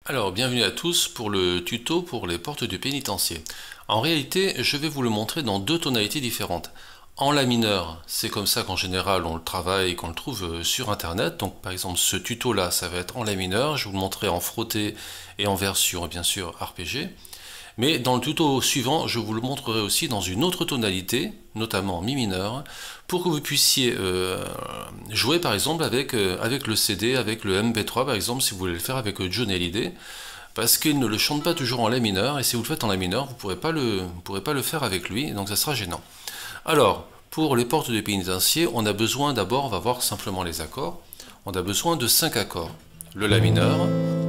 Alors, bienvenue à tous pour le tuto pour les portes du pénitencier. En réalité, je vais vous le montrer dans deux tonalités différentes. En La mineur, c'est comme ça qu'en général on le travaille et qu'on le trouve sur internet. Donc par exemple ce tuto là, ça va être en La mineur, je vais vous le montrer en frotté et en version bien sûr arpégée. Mais dans le tuto suivant, je vous le montrerai aussi dans une autre tonalité, notamment Mi mineur, pour que vous puissiez jouer par exemple avec le CD, avec le MP3 par exemple, si vous voulez le faire avec Johnny Hallyday, parce qu'il ne le chante pas toujours en La mineur, et si vous le faites en La mineur, vous ne pourrez pas le faire avec lui, donc ça sera gênant. Alors, pour les portes du pénitencier, on a besoin d'abord, on va voir simplement les accords, on a besoin de 5 accords. Le La mineur,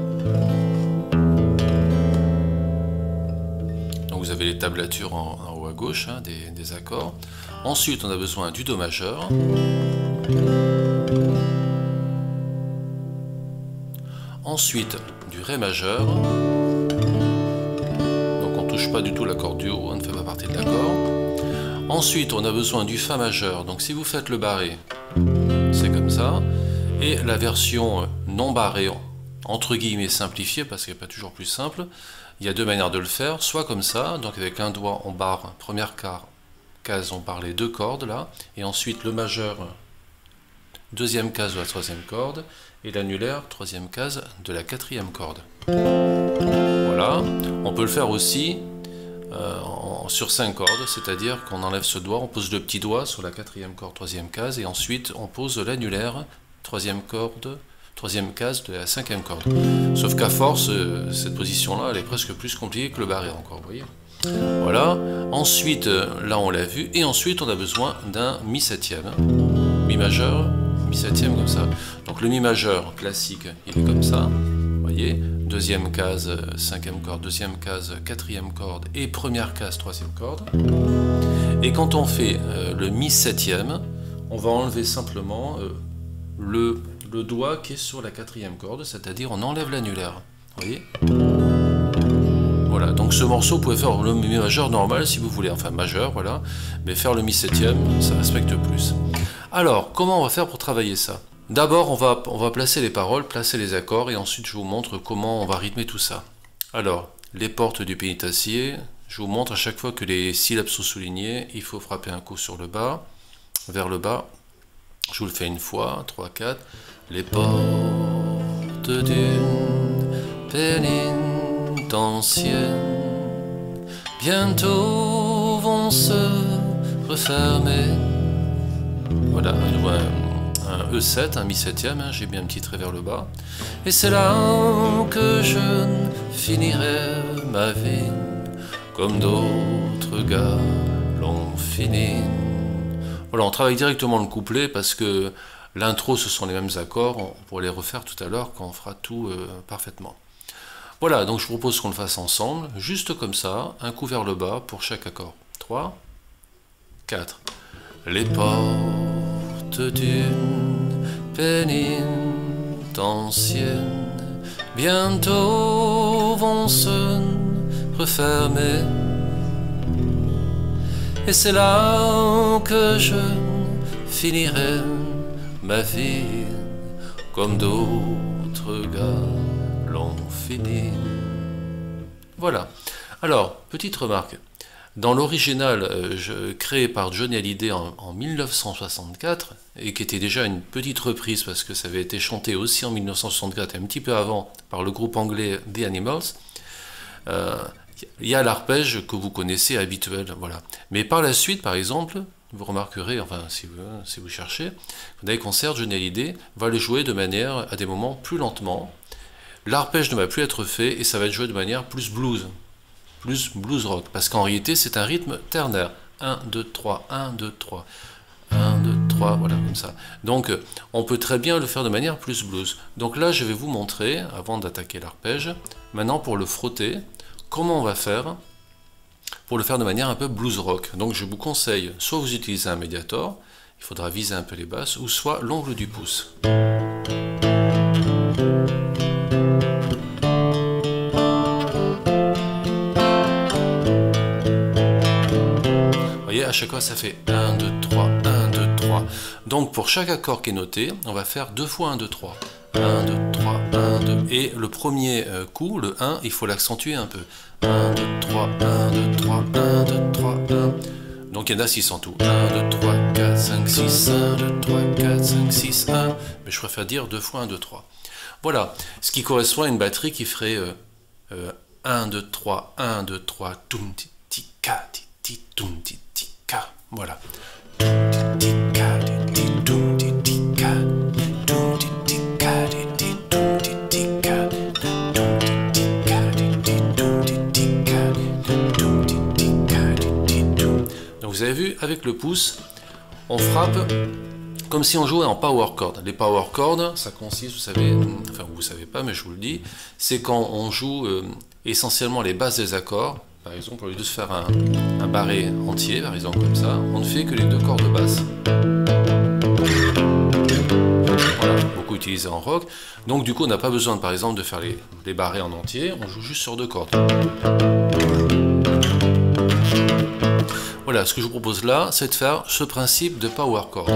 donc vous avez les tablatures en haut à gauche hein, des accords. Ensuite, on a besoin du Do majeur. Ensuite, du Ré majeur. Donc on ne touche pas du tout l'accord du haut, on ne fait pas partie de l'accord. Ensuite, on a besoin du Fa majeur. Donc si vous faites le barré, c'est comme ça. Et la version non barrée, entre guillemets simplifiée, parce qu'elle n'est pas toujours plus simple, il y a deux manières de le faire. Soit comme ça, donc avec un doigt, on barre, première case, on barre les deux cordes là. Et ensuite le majeur, deuxième case de la troisième corde. Et l'annulaire, troisième case de la quatrième corde. Voilà. On peut le faire aussi sur 5 cordes, c'est-à-dire qu'on enlève ce doigt, on pose le petit doigt sur la quatrième corde, troisième case, et ensuite on pose l'annulaire, troisième case de la cinquième corde. Sauf qu'à force, cette position-là, elle est presque plus compliquée que le barré encore, vous voyez. Voilà. Ensuite, là on l'a vu, et ensuite on a besoin d'un mi septième, mi majeur, mi septième comme ça. Donc le mi majeur classique, il est comme ça, vous voyez. Deuxième case, cinquième corde, deuxième case, quatrième corde et première case, troisième corde. Et quand on fait le mi septième, on va enlever simplement le doigt qui est sur la quatrième corde, c'est-à-dire on enlève l'annulaire. Vous voyez? Voilà, donc ce morceau, vous pouvez faire le mi majeur normal si vous voulez, enfin majeur, voilà, mais faire le mi septième, ça respecte plus. Alors, comment on va faire pour travailler ça? D'abord, on va placer les paroles, placer les accords, et ensuite je vous montre comment on va rythmer tout ça. Alors, les portes du pénitencier, je vous montre à chaque fois que les syllabes sont soulignées, il faut frapper un coup sur le bas, vers le bas. Je vous le fais une fois, 3, 4. Les portes d'une pénitentiaire bientôt vont se refermer. Voilà, un E7, un mi septième, hein, j'ai bien un petit trait vers le bas. Et c'est là que je finirai ma vie, comme d'autres gars l'ont fini. Voilà, on travaille directement le couplet parce que l'intro ce sont les mêmes accords, on pourra les refaire tout à l'heure quand on fera tout parfaitement. Voilà, donc je vous propose qu'on le fasse ensemble, juste comme ça, un coup vers le bas pour chaque accord. 3, 4. Les portes d'une pénitentiaire bientôt vont se refermer. Et c'est là que je finirai ma vie, comme d'autres gars l'ont fini. Voilà. Alors, petite remarque. Dans l'original créé par Johnny Hallyday en 1964, et qui était déjà une petite reprise parce que ça avait été chanté aussi en 1964 et un petit peu avant par le groupe anglais The Animals, il y a l'arpège que vous connaissez habituel, voilà. Mais par la suite, par exemple, vous remarquerez, enfin si vous cherchez, vous avez qu'en concert, Johnny Hallyday va le jouer de manière, à des moments, plus lentement. L'arpège ne va plus être fait et ça va être joué de manière plus blues rock, parce qu'en réalité c'est un rythme ternaire. 1, 2, 3, 1, 2, 3, 1, 2, 3, voilà, comme ça. Donc on peut très bien le faire de manière plus blues. Donc là je vais vous montrer, avant d'attaquer l'arpège, maintenant pour le frotter, comment on va faire pour le faire de manière un peu blues rock. Donc je vous conseille, soit vous utilisez un médiator, il faudra viser un peu les basses, ou soit l'ongle du pouce. À chaque fois ça fait 1, 2, 3, 1, 2, 3. Donc pour chaque accord qui est noté, on va faire 2 fois 1, 2, 3. 1, 2, 3, 1, 1, 2. Et le premier coup, le 1, il faut l'accentuer un peu. 1, 2, 3, 1, 2, 3, 1, 2, 3, 1. Donc il y en a 6 en tout. 1, 2, 3, 4, 5, 6, 1, 2, 3, 4, 5, 6, 1. Mais je préfère dire 2 fois 1, 2, 3. Voilà, ce qui correspond à une batterie qui ferait 1, 2, 3, 1, 2, 3, toum, ti, ti, ka, ti, ti, toum, ti, ti, ka. Voilà. Donc vous avez vu, avec le pouce, on frappe comme si on jouait en power chord. Les power chords, ça consiste, vous savez, enfin vous savez pas, mais je vous le dis, c'est quand on joue essentiellement les bases des accords. Par exemple, au lieu de se faire un barré entier, par exemple comme ça, on ne fait que les 2 cordes basses. Voilà, beaucoup utilisé en rock. Donc du coup, on n'a pas besoin, par exemple, de faire les barrés en entier, on joue juste sur 2 cordes. Voilà, ce que je vous propose là, c'est de faire ce principe de power chord.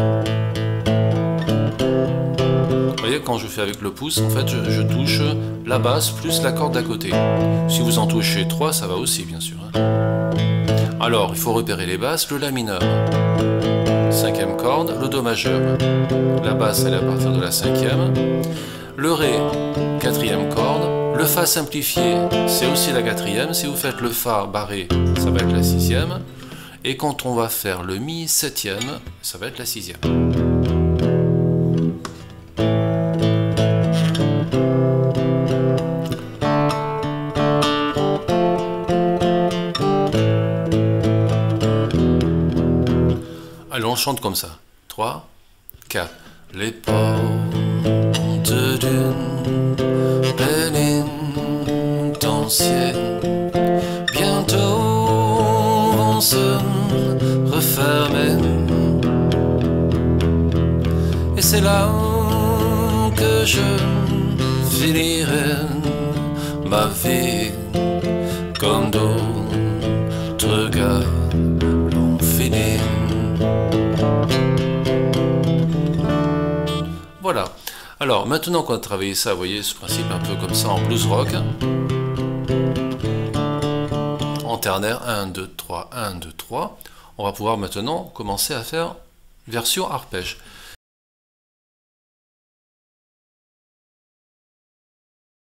Vous voyez, quand je fais avec le pouce, en fait, je touche la basse plus la corde d'à côté. Si vous en touchez 3, ça va aussi, bien sûr. Alors, il faut repérer les basses, le La mineur, 5e corde, le Do majeur. La basse, elle est à partir de la 5e. Le Ré, 4e corde. Le Fa simplifié, c'est aussi la 4e. Si vous faites le Fa barré, ça va être la 6e. Et quand on va faire le Mi 7e, ça va être la 6e. Allez, on chante comme ça. 3, 4. Les portes d'une pénitentiaire bientôt vont se refermer. Et c'est là que je finirai ma vie comme d'autres gars l'ont fini. Voilà. Alors, maintenant qu'on a travaillé ça, vous voyez, ce principe un peu comme ça en blues rock, en ternaire, 1, 2, 3, 1, 2, 3, on va pouvoir maintenant commencer à faire version arpège.